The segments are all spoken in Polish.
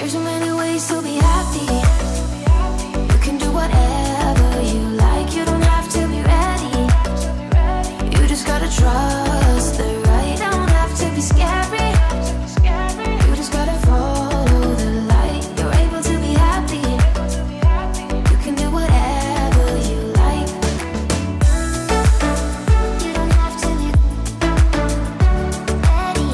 There's so many ways to be happy. You can do whatever you like. You don't have to be ready. You just gotta trust the right. Don't have to be scary. You just gotta follow the light. You're able to be happy. You can do whatever you like. You don't have to be ready.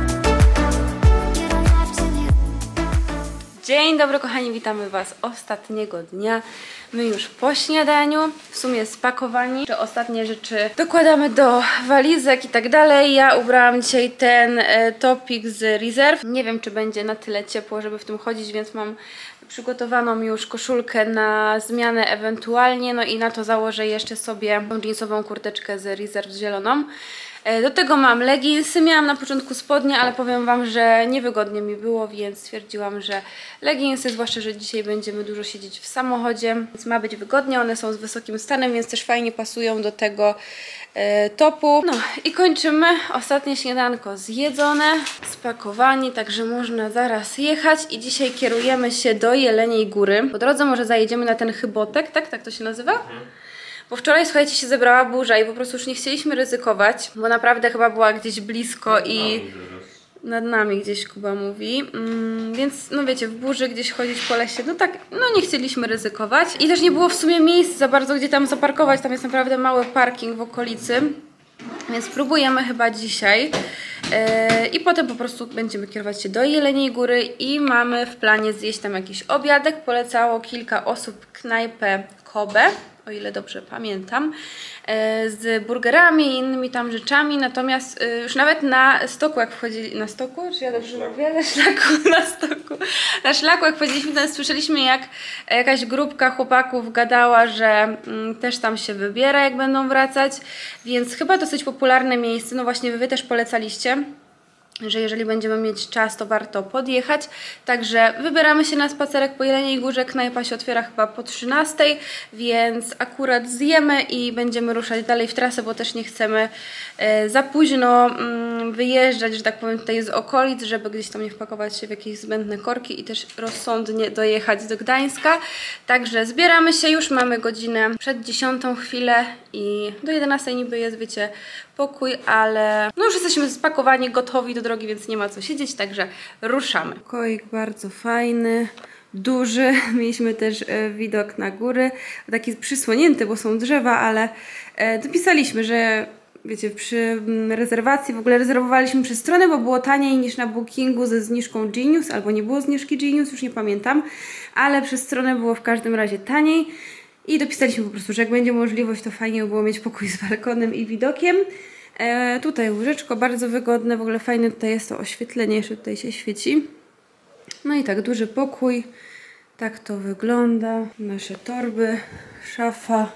You don't have to be. Dzień dobry kochani, witamy Was ostatniego dnia. My już po śniadaniu, w sumie spakowani, czy ostatnie rzeczy dokładamy do walizek i tak dalej. Ja ubrałam dzisiaj ten topik z Reserve. Nie wiem, czy będzie na tyle ciepło, żeby w tym chodzić, więc mam przygotowaną już koszulkę na zmianę ewentualnie. No i na to założę jeszcze sobie tą jeansową kurteczkę z Reserve zieloną. Do tego mam leginsy, miałam na początku spodnie, ale powiem Wam, że niewygodnie mi było, więc stwierdziłam, że leginsy, zwłaszcza, że dzisiaj będziemy dużo siedzieć w samochodzie, więc ma być wygodnie, one są z wysokim stanem, więc też fajnie pasują do tego topu. No i kończymy, ostatnie śniadanko zjedzone, spakowani, także można zaraz jechać i dzisiaj kierujemy się do Jeleniej Góry. Po drodze może zajedziemy na ten chybotek, tak to się nazywa? Bo wczoraj, słuchajcie, się zebrała burza i po prostu już nie chcieliśmy ryzykować, bo naprawdę chyba była gdzieś blisko i nad nami gdzieś Kuba mówi, więc no wiecie, w burzy gdzieś chodzić po lesie, no tak, no nie chcieliśmy ryzykować i też nie było w sumie miejsc za bardzo gdzie tam zaparkować, tam jest naprawdę mały parking w okolicy, więc próbujemy chyba dzisiaj i potem po prostu będziemy kierować się do Jeleniej Góry i mamy w planie zjeść tam jakiś obiadek. Polecało kilka osób knajpę Kobe, o ile dobrze pamiętam, z burgerami i innymi tam rzeczami, natomiast już nawet na stoku jak wchodzili, na stoku? Czy ja dobrze mówię? Na szlaku, na stoku. Na szlaku jak wchodziliśmy, tam słyszeliśmy jak jakaś grupka chłopaków gadała, że też tam się wybiera jak będą wracać, więc chyba dosyć popularne miejsce, no właśnie Wy też polecaliście, że jeżeli będziemy mieć czas, to warto podjechać. Także wybieramy się na spacerek po Jeleniej Górze. Knajpa się otwiera chyba po 13, więc akurat zjemy i będziemy ruszać dalej w trasę, bo też nie chcemy za późno wyjeżdżać, że tak powiem, tutaj z okolic, żeby gdzieś tam nie wpakować się w jakieś zbędne korki i też rozsądnie dojechać do Gdańska. Także zbieramy się, już mamy godzinę przed 10 chwilę i do 11 niby jest, wiecie, pokój, ale no już jesteśmy spakowani, gotowi do drogi, więc nie ma co siedzieć, także ruszamy. Pokoik bardzo fajny, duży. Mieliśmy też widok na góry, taki przysłonięty, bo są drzewa, ale dopisaliśmy, że wiecie, przy rezerwacji w ogóle rezerwowaliśmy przez stronę, bo było taniej niż na bookingu ze zniżką Genius, albo nie było zniżki Genius, już nie pamiętam, ale przez stronę było w każdym razie taniej. I dopisaliśmy po prostu, że jak będzie możliwość, to fajnie by było mieć pokój z balkonem i widokiem. Tutaj łóżeczko bardzo wygodne, w ogóle fajne tutaj jest to oświetlenie, jeszcze tutaj się świeci. No i tak, duży pokój, tak to wygląda. Nasze torby, szafa.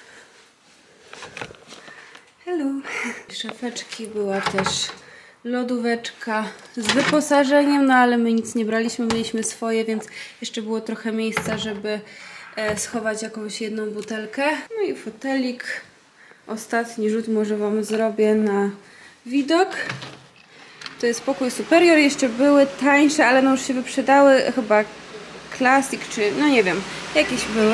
Hello. Szafeczki, była też lodóweczka z wyposażeniem, no ale my nic nie braliśmy, mieliśmy swoje, więc jeszcze było trochę miejsca, żeby schować jakąś jedną butelkę. No i fotelik. Ostatni rzut może Wam zrobię na widok. To jest pokój superior. Jeszcze były tańsze, ale no już się wyprzedały. Chyba Classic, czy no nie wiem. Jakieś były.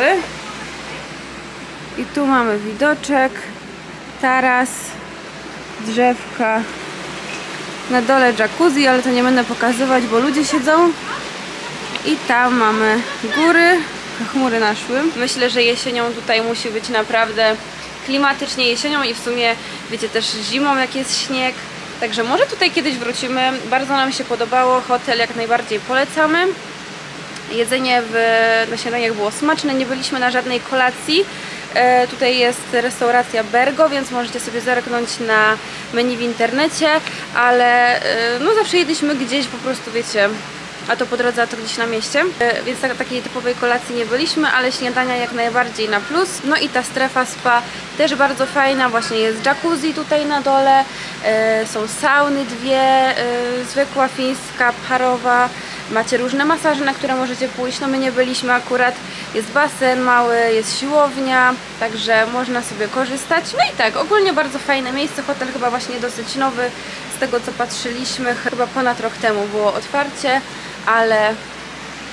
I tu mamy widoczek. Taras. Drzewka. Na dole jacuzzi, ale to nie będę pokazywać, bo ludzie siedzą. I tam mamy góry. Chmury naszły. Myślę, że jesienią tutaj musi być naprawdę klimatycznie jesienią i w sumie, wiecie, też zimą jak jest śnieg. Także może tutaj kiedyś wrócimy. Bardzo nam się podobało. Hotel jak najbardziej polecamy. Jedzenie na śniadaniach było smaczne. Nie byliśmy na żadnej kolacji. Tutaj jest restauracja Bergo, więc możecie sobie zerknąć na menu w internecie, ale no zawsze jedliśmy gdzieś po prostu, wiecie, a to po drodze, a to gdzieś na mieście, więc takiej typowej kolacji nie byliśmy, ale śniadania jak najbardziej na plus. No i ta strefa spa też bardzo fajna, właśnie jest jacuzzi tutaj na dole, są sauny dwie, zwykła fińska, parowa, macie różne masaże, na które możecie pójść, no my nie byliśmy akurat, jest basen mały, jest siłownia, także można sobie korzystać. No i tak, ogólnie bardzo fajne miejsce, hotel chyba właśnie dosyć nowy, z tego co patrzyliśmy, chyba ponad rok temu było otwarcie, ale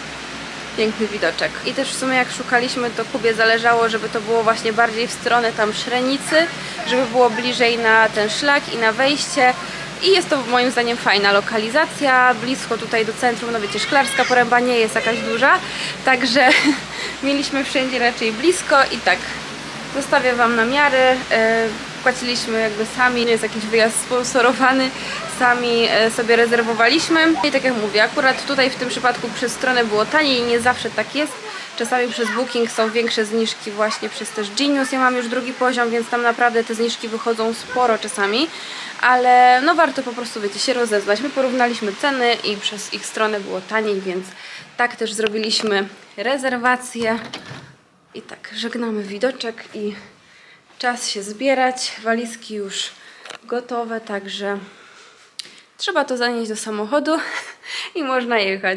piękny widoczek. I też w sumie jak szukaliśmy, to Kubie zależało, żeby to było właśnie bardziej w stronę tam Szrenicy, żeby było bliżej na ten szlak i na wejście. I jest to moim zdaniem fajna lokalizacja, blisko tutaj do centrum, no wiecie, Szklarska Poręba nie jest jakaś duża, także mieliśmy wszędzie raczej blisko i tak, zostawię Wam namiary, płaciliśmy jakby sami, nie jest jakiś wyjazd sponsorowany, sami sobie rezerwowaliśmy i tak jak mówię, akurat tutaj w tym przypadku przez stronę było taniej i nie zawsze tak jest. Czasami przez Booking są większe zniżki właśnie przez też Genius. Ja mam już drugi poziom, więc tam naprawdę te zniżki wychodzą sporo czasami. Ale no warto po prostu, wiecie, się rozeznać. My porównaliśmy ceny i przez ich stronę było taniej, więc tak też zrobiliśmy rezerwację. I tak, żegnamy widoczek i czas się zbierać. Walizki już gotowe, także trzeba to zanieść do samochodu i można jechać.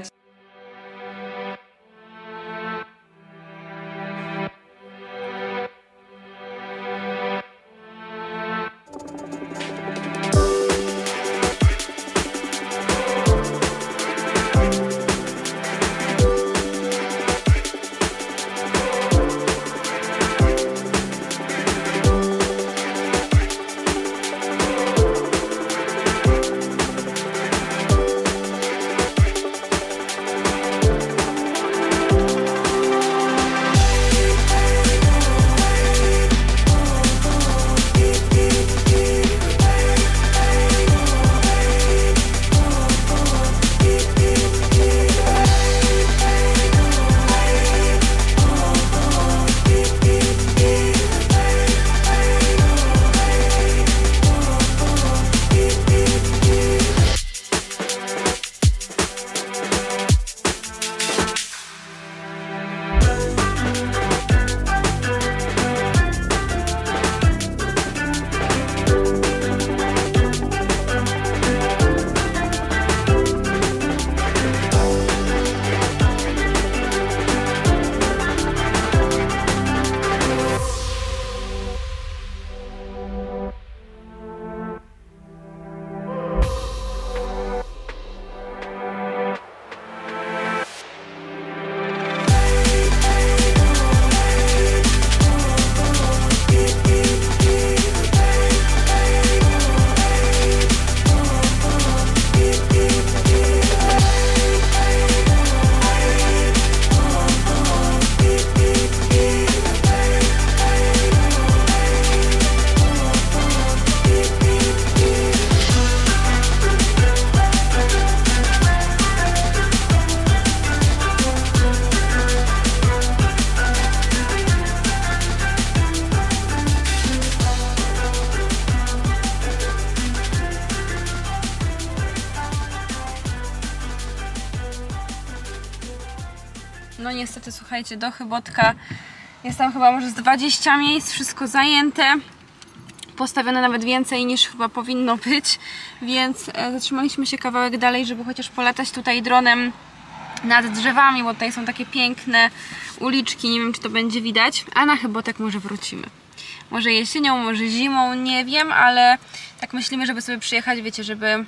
No niestety, słuchajcie, do Chybotka jest tam chyba może z 20 miejsc, wszystko zajęte. Postawione nawet więcej niż chyba powinno być, więc zatrzymaliśmy się kawałek dalej, żeby chociaż polatać tutaj dronem nad drzewami, bo tutaj są takie piękne uliczki, nie wiem czy to będzie widać, a na Chybotek może wrócimy. Może jesienią, może zimą, nie wiem, ale tak myślimy, żeby sobie przyjechać, wiecie, żeby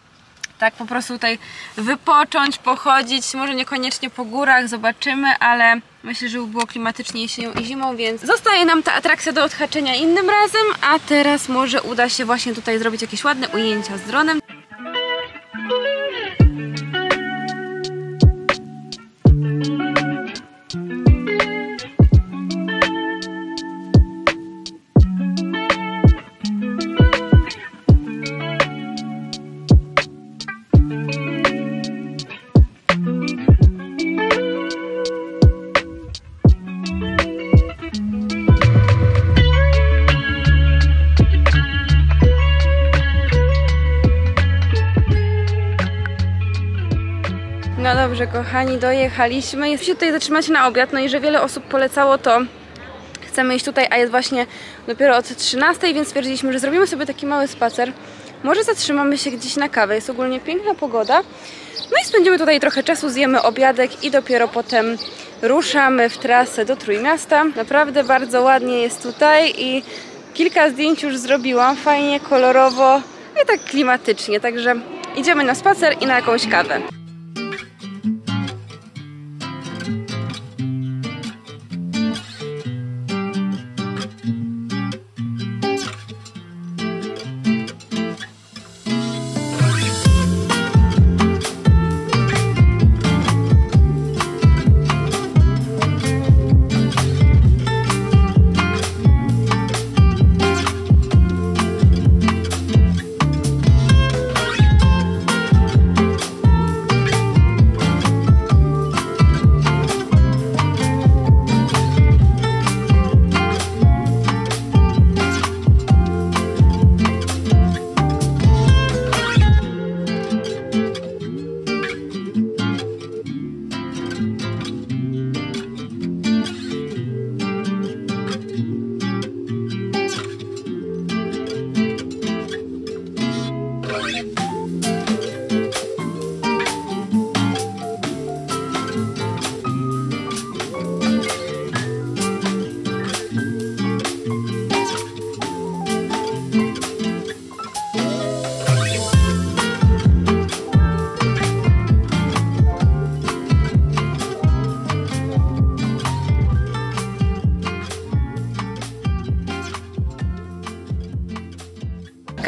tak po prostu tutaj wypocząć, pochodzić, może niekoniecznie po górach, zobaczymy, ale myślę, że było klimatycznie jesienią i zimą, więc zostaje nam ta atrakcja do odhaczenia innym razem, a teraz może uda się właśnie tutaj zrobić jakieś ładne ujęcia z dronem. No dobrze, kochani, dojechaliśmy. Jest się tutaj zatrzymać na obiad, no i że wiele osób polecało to, chcemy iść tutaj, a jest właśnie dopiero od 13, więc stwierdziliśmy, że zrobimy sobie taki mały spacer. Może zatrzymamy się gdzieś na kawę, jest ogólnie piękna pogoda. No i spędzimy tutaj trochę czasu, zjemy obiadek i dopiero potem ruszamy w trasę do Trójmiasta. Naprawdę bardzo ładnie jest tutaj i kilka zdjęć już zrobiłam, fajnie, kolorowo i tak klimatycznie, także idziemy na spacer i na jakąś kawę.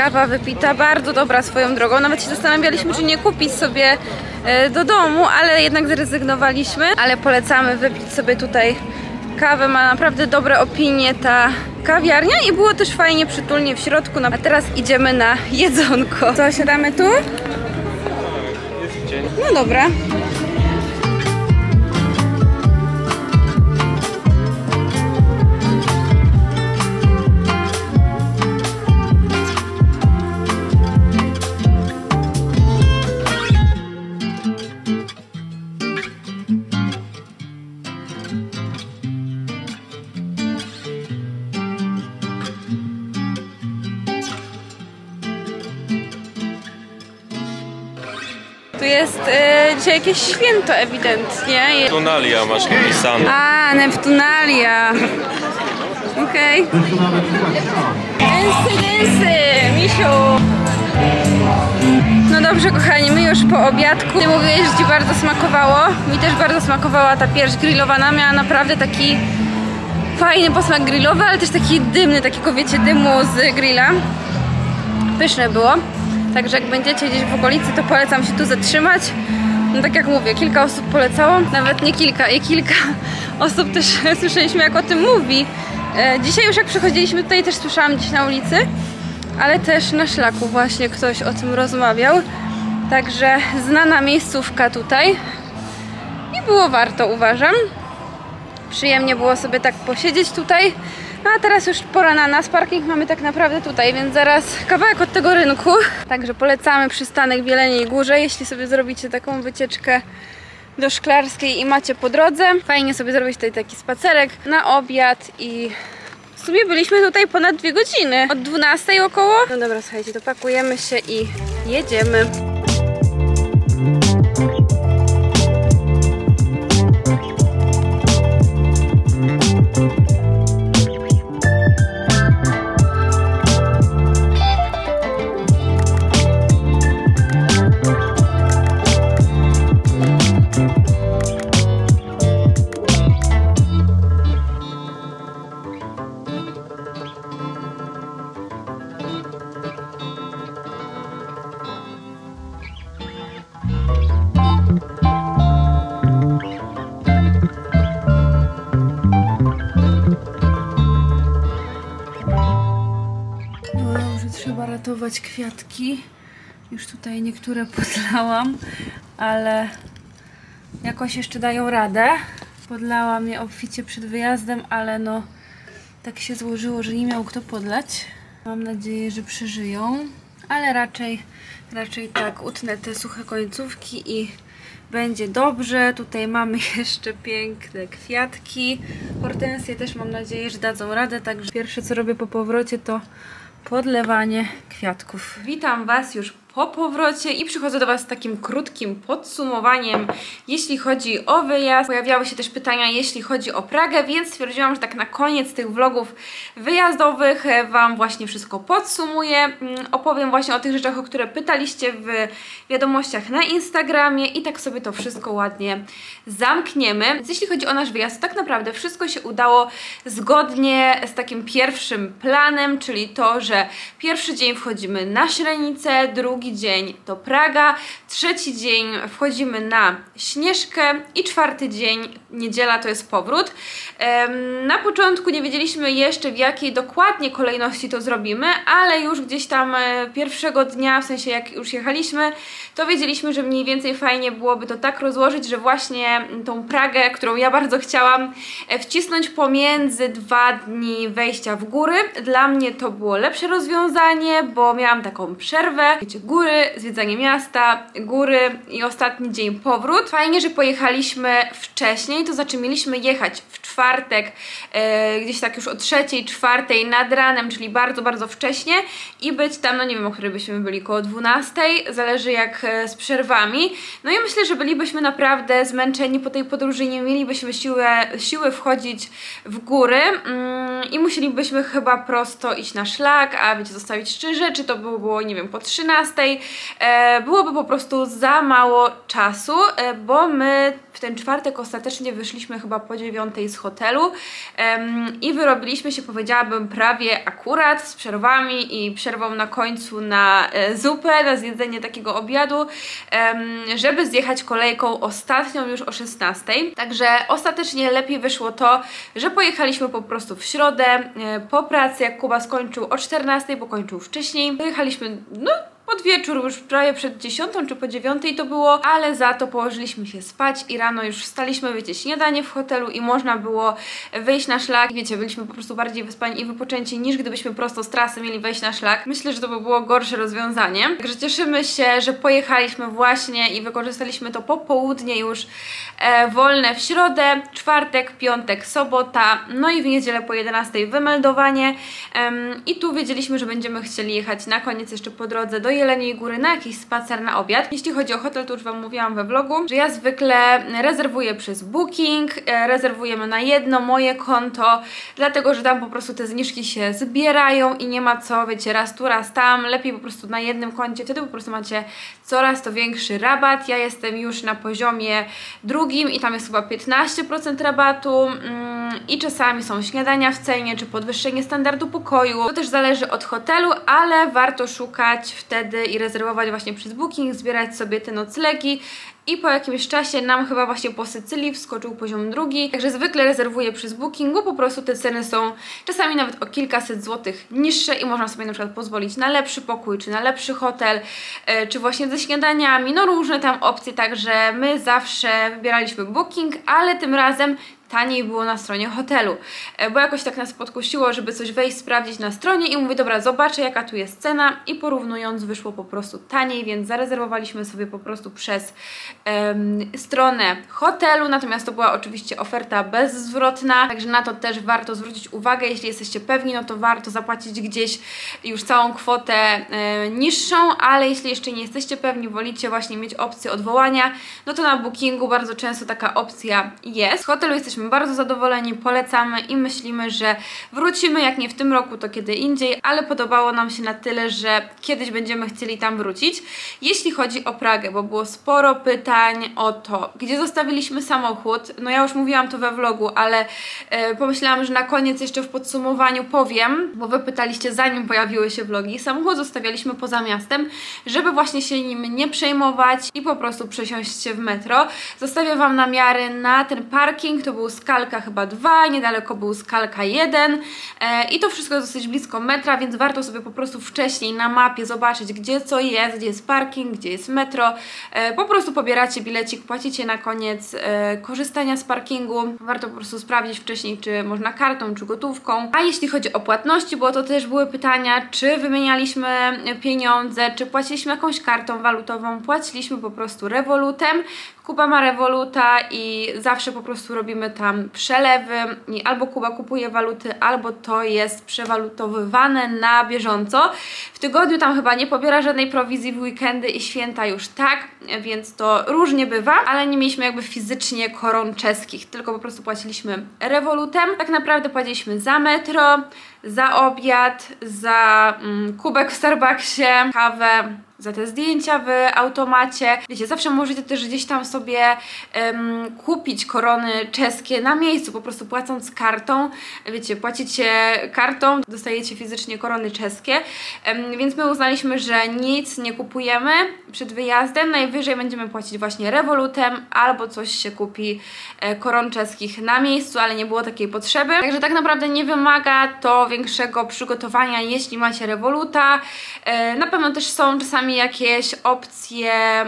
kawa wypita, bardzo dobra swoją drogą. Nawet się zastanawialiśmy, czy nie kupić sobie do domu, ale jednak zrezygnowaliśmy. Ale polecamy wypić sobie tutaj kawę, ma naprawdę dobre opinie ta kawiarnia i było też fajnie, przytulnie w środku. A teraz idziemy na jedzonko. Co, siadamy tu? No dobra. Tu jest dzisiaj jakieś święto ewidentnie. Neptunalia masz napisane. A, Neptunalia. Okej. Dęsy, misiu. No dobrze kochani, my już po obiadku. Ty mówiłeś, że ci bardzo smakowało. Mi też bardzo smakowała ta pierś grillowana. Miała naprawdę taki fajny posmak grillowy, ale też taki dymny, takiego wiecie, dymu z grilla. Pyszne było. Także jak będziecie gdzieś w okolicy, to polecam się tu zatrzymać. No tak jak mówię, kilka osób polecało, nawet nie kilka, i kilka osób też słyszeliśmy, jak o tym mówi. Dzisiaj już jak przychodziliśmy tutaj, też słyszałam gdzieś na ulicy, ale też na szlaku właśnie ktoś o tym rozmawiał. Także znana miejscówka tutaj i było warto, uważam. Przyjemnie było sobie tak posiedzieć tutaj. A teraz już pora na nas, parking mamy tak naprawdę tutaj, więc zaraz kawałek od tego rynku. Także polecamy przystanek w Jeleniej Górze, jeśli sobie zrobicie taką wycieczkę do Szklarskiej i macie po drodze. Fajnie sobie zrobić tutaj taki spacerek na obiad i w sumie byliśmy tutaj ponad 2 godziny, od 12 około. No dobra, słuchajcie, to pakujemy się i jedziemy. Trzeba ratować kwiatki. Już tutaj niektóre podlałam, ale jakoś jeszcze dają radę. Podlałam je obficie przed wyjazdem, ale no tak się złożyło, że nie miał kto podlać. Mam nadzieję, że przeżyją, ale raczej tak utnę te suche końcówki i będzie dobrze. Tutaj mamy jeszcze piękne kwiatki. Hortensje też mam nadzieję, że dadzą radę, także pierwsze co robię po powrocie to podlewanie kwiatków. Witam Was już po powrocie i przychodzę do Was z takim krótkim podsumowaniem, jeśli chodzi o wyjazd. Pojawiały się też pytania, jeśli chodzi o Pragę, więc stwierdziłam, że tak na koniec tych vlogów wyjazdowych Wam właśnie wszystko podsumuję. Opowiem właśnie o tych rzeczach, o które pytaliście w wiadomościach na Instagramie i tak sobie to wszystko ładnie zamkniemy. Więc jeśli chodzi o nasz wyjazd, to tak naprawdę wszystko się udało zgodnie z takim pierwszym planem, czyli to, że pierwszy dzień wchodzimy na Śrenicę, drugi dzień to Praga, trzeci dzień wchodzimy na Śnieżkę i czwarty dzień, niedziela, to jest powrót. Na początku nie wiedzieliśmy jeszcze, w jakiej dokładnie kolejności to zrobimy, ale już gdzieś tam pierwszego dnia, w sensie jak już jechaliśmy, to wiedzieliśmy, że mniej więcej fajnie byłoby to tak rozłożyć, że właśnie tą Pragę, którą ja bardzo chciałam, wcisnąć pomiędzy 2 dni wejścia w góry. Dla mnie to było lepsze rozwiązanie, bo miałam taką przerwę. Wiecie, góry, zwiedzanie miasta, góry i ostatni dzień powrót. Fajnie, że pojechaliśmy wcześniej, to znaczy mieliśmy jechać w czwartek, gdzieś tak już o 3:00, 4:00 nad ranem, czyli bardzo, bardzo wcześnie i być tam, no nie wiem, o której byśmy byli, koło 12:00, zależy jak z przerwami. No i myślę, że bylibyśmy naprawdę zmęczeni po tej podróży, nie mielibyśmy siły wchodzić w góry i musielibyśmy chyba prosto iść na szlak, a wiecie, zostawić 3 rzeczy, to było, nie wiem, po 13:00, byłoby po prostu za mało czasu, bo my w ten czwartek ostatecznie wyszliśmy chyba po 9 z hotelu i wyrobiliśmy się, powiedziałabym, prawie akurat z przerwami i przerwą na końcu na zupę, na zjedzenie takiego obiadu, żeby zjechać kolejką ostatnią już o 16. Także ostatecznie lepiej wyszło to, że pojechaliśmy po prostu w środę po pracy, jak Kuba skończył o 14, bo kończył wcześniej. Pojechaliśmy, no, pod wieczór, już prawie przed 10 czy po 9 to było, ale za to położyliśmy się spać i rano już wstaliśmy, wiecie, śniadanie w hotelu i można było wyjść na szlak. Wiecie, byliśmy po prostu bardziej wyspani i wypoczęci, niż gdybyśmy prosto z trasy mieli wejść na szlak. Myślę, że to by było gorsze rozwiązanie. Także cieszymy się, że pojechaliśmy właśnie i wykorzystaliśmy to popołudnie już wolne w środę, czwartek, piątek, sobota, no i w niedzielę po 11 wymeldowanie. I tu wiedzieliśmy, że będziemy chcieli jechać na koniec jeszcze po drodze do Jeleniej Góry na jakiś spacer na obiad. Jeśli chodzi o hotel, to już Wam mówiłam we vlogu, że ja zwykle rezerwuję przez Booking, rezerwujemy na jedno moje konto, dlatego, że tam po prostu te zniżki się zbierają i nie ma co, wiecie, raz tu, raz tam, lepiej po prostu na jednym koncie, wtedy po prostu macie coraz to większy rabat. Ja jestem już na poziomie drugim i tam jest chyba 15% rabatu i czasami są śniadania w cenie, czy podwyższenie standardu pokoju. To też zależy od hotelu, ale warto szukać wtedy i rezerwować właśnie przez Booking, zbierać sobie te noclegi. I po jakimś czasie nam chyba właśnie po Sycylii wskoczył poziom drugi. Także zwykle rezerwuję przez Booking, bo po prostu te ceny są czasami nawet o kilkaset złotych niższe i można sobie na przykład pozwolić na lepszy pokój, czy na lepszy hotel, czy właśnie ze śniadaniami, no różne tam opcje. Także my zawsze wybieraliśmy Booking, ale tym razem taniej było na stronie hotelu, bo jakoś tak nas podkusiło, żeby coś wejść, sprawdzić na stronie i mówię, dobra, zobaczę jaka tu jest cena i porównując wyszło po prostu taniej, więc zarezerwowaliśmy sobie po prostu przez stronę hotelu, natomiast to była oczywiście oferta bezzwrotna, także na to też warto zwrócić uwagę, jeśli jesteście pewni, no to warto zapłacić gdzieś już całą kwotę niższą, ale jeśli jeszcze nie jesteście pewni, wolicie właśnie mieć opcję odwołania, no to na Bookingu bardzo często taka opcja jest. W hotelu jesteśmy bardzo zadowoleni, polecamy i myślimy, że wrócimy, jak nie w tym roku, to kiedy indziej, ale podobało nam się na tyle, że kiedyś będziemy chcieli tam wrócić. Jeśli chodzi o Pragę, bo było sporo pytań o to, gdzie zostawiliśmy samochód, no ja już mówiłam to we vlogu, ale pomyślałam, że na koniec jeszcze w podsumowaniu powiem, bo wy pytaliście zanim pojawiły się vlogi. Samochód zostawialiśmy poza miastem, żeby właśnie się nim nie przejmować i po prostu przesiąść się w metro. Zostawię Wam namiary na ten parking, to był Skalka chyba 2, niedaleko był Skalka 1 i to wszystko jest dosyć blisko metra, więc warto sobie po prostu wcześniej na mapie zobaczyć, gdzie co jest, gdzie jest parking, gdzie jest metro. Po prostu pobieracie bilecik, płacicie na koniec korzystania z parkingu. Warto po prostu sprawdzić wcześniej, czy można kartą, czy gotówką. A jeśli chodzi o płatności, bo to też były pytania, czy wymienialiśmy pieniądze, czy płaciliśmy jakąś kartą walutową, płaciliśmy po prostu Revolutem. Kuba ma Revoluta i zawsze po prostu robimy tam przelewy i albo Kuba kupuje waluty, albo to jest przewalutowywane na bieżąco. W tygodniu tam chyba nie pobiera żadnej prowizji, w weekendy i święta już tak, więc to różnie bywa, ale nie mieliśmy jakby fizycznie koron czeskich, tylko po prostu płaciliśmy Revolutem. Tak naprawdę płaciliśmy za metro, za obiad, za kubek w Starbucksie, kawę, za te zdjęcia w automacie. Wiecie, zawsze możecie też gdzieś tam sobie kupić korony czeskie na miejscu, po prostu płacąc kartą. Wiecie, płacicie kartą, dostajecie fizycznie korony czeskie, więc my uznaliśmy, że nic nie kupujemy przed wyjazdem. Najwyżej będziemy płacić właśnie Revolutem albo coś się kupi koron czeskich na miejscu, ale nie było takiej potrzeby. Także tak naprawdę nie wymaga to większego przygotowania, jeśli macie Revoluta. Na pewno też są czasami jakieś opcje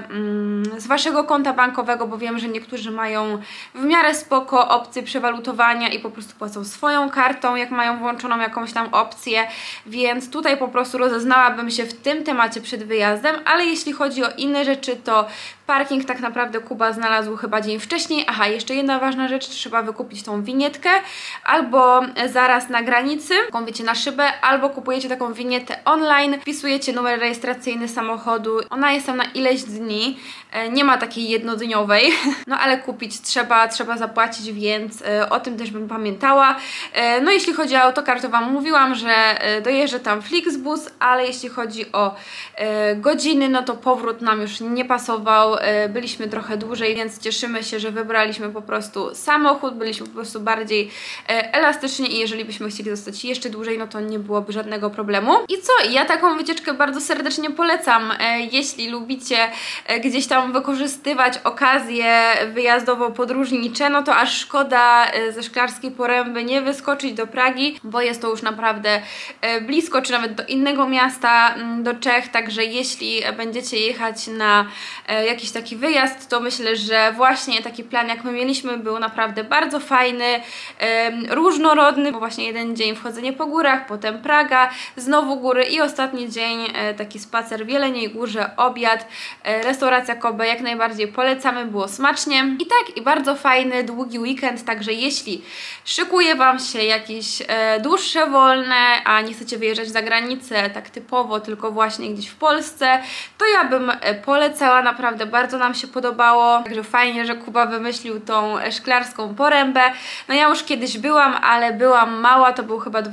z Waszego konta bankowego, bo wiem, że niektórzy mają w miarę spoko opcję przewalutowania i po prostu płacą swoją kartą, jak mają włączoną jakąś tam opcję, więc tutaj po prostu rozeznałabym się w tym temacie przed wyjazdem, ale jeśli chodzi o inne rzeczy, to Parking tak naprawdę Kuba znalazł chyba dzień wcześniej. Aha, jeszcze jedna ważna rzecz, trzeba wykupić tą winietkę albo zaraz na granicy, taką wiecie, na szybę, albo kupujecie taką winietę online, wpisujecie numer rejestracyjny samochodu, ona jest tam na ileś dni, nie ma takiej jednodniowej, no ale kupić trzeba zapłacić, więc o tym też bym pamiętała. No jeśli chodzi o autokar, to Wam mówiłam, że dojeżdża tam Flixbus, ale jeśli chodzi o godziny, no to powrót nam już nie pasował, byliśmy trochę dłużej, więc cieszymy się, że wybraliśmy po prostu samochód, byliśmy po prostu bardziej elastyczni i jeżeli byśmy chcieli zostać jeszcze dłużej, no to nie byłoby żadnego problemu. I co? Ja taką wycieczkę bardzo serdecznie polecam. Jeśli lubicie gdzieś tam wykorzystywać okazje wyjazdowo-podróżnicze, no to aż szkoda ze Szklarskiej Poręby nie wyskoczyć do Pragi, bo jest to już naprawdę blisko, czy nawet do innego miasta, do Czech, także jeśli będziecie jechać na jakiś taki wyjazd, to myślę, że właśnie taki plan jak my mieliśmy był naprawdę bardzo fajny, różnorodny, bo właśnie jeden dzień wchodzenie po górach, potem Praga, znowu góry i ostatni dzień taki spacer w Jeleniej Górze, obiad, restauracja Kobe, jak najbardziej polecamy, było smacznie i tak, i bardzo fajny, długi weekend, także jeśli szykuje Wam się jakieś dłuższe wolne, a nie chcecie wyjeżdżać za granicę tak typowo, tylko właśnie gdzieś w Polsce, to ja bym polecała, naprawdę bardzo nam się podobało, także fajnie, że Kuba wymyślił tą Szklarską Porębę. No ja już kiedyś byłam, ale byłam mała, to był chyba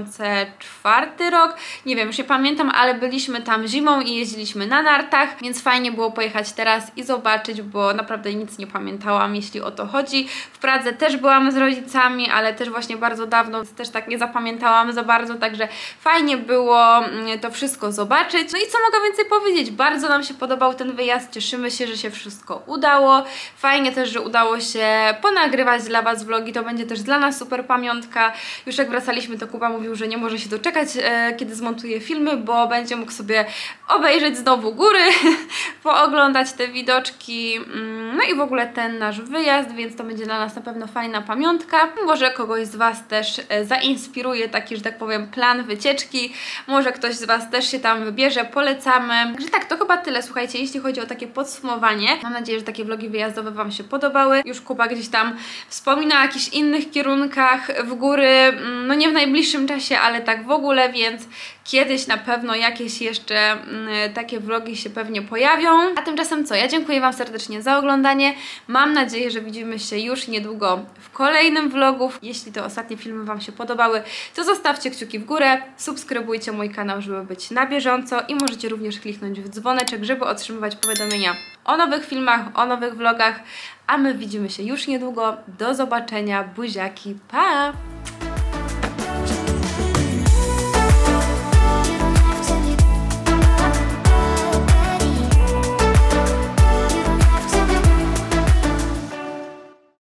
2004 rok, nie wiem, już nie pamiętam, ale byliśmy tam zimą i jeździliśmy na nartach, więc fajnie było pojechać teraz i zobaczyć, bo naprawdę nic nie pamiętałam, jeśli o to chodzi. W Pradze też byłam z rodzicami, ale też właśnie bardzo dawno, więc też tak nie zapamiętałam za bardzo, także fajnie było to wszystko zobaczyć. No i co mogę więcej powiedzieć? Bardzo nam się podobał ten wyjazd, cieszymy się, że się wszystko udało. Fajnie też, że udało się ponagrywać dla Was vlogi, to będzie też dla nas super pamiątka. Już jak wracaliśmy, to Kuba mówił, że nie może się doczekać, kiedy zmontuje filmy, bo będzie mógł sobie obejrzeć znowu góry, pooglądać te widoczki, no i w ogóle ten nasz wyjazd, więc to będzie dla nas na pewno fajna pamiątka. Może kogoś z Was też zainspiruje taki, że tak powiem, plan wycieczki, może ktoś z Was też się tam wybierze, polecamy. Także tak, to chyba tyle, słuchajcie, jeśli chodzi o takie podsumowanie. Mam nadzieję, że takie vlogi wyjazdowe Wam się podobały. Już Kuba gdzieś tam wspomina o jakichś innych kierunkach w góry, no nie w najbliższym czasie, ale tak w ogóle, więc kiedyś na pewno jakieś jeszcze takie vlogi się pewnie pojawią. A tymczasem co? Ja dziękuję Wam serdecznie za oglądanie. Mam nadzieję, że widzimy się już niedługo w kolejnym vlogu. Jeśli te ostatnie filmy Wam się podobały, to zostawcie kciuki w górę, subskrybujcie mój kanał, żeby być na bieżąco i możecie również kliknąć w dzwoneczek, żeby otrzymywać powiadomienia o nowych filmach, o nowych vlogach. A my widzimy się już niedługo. Do zobaczenia. Buziaki. Pa!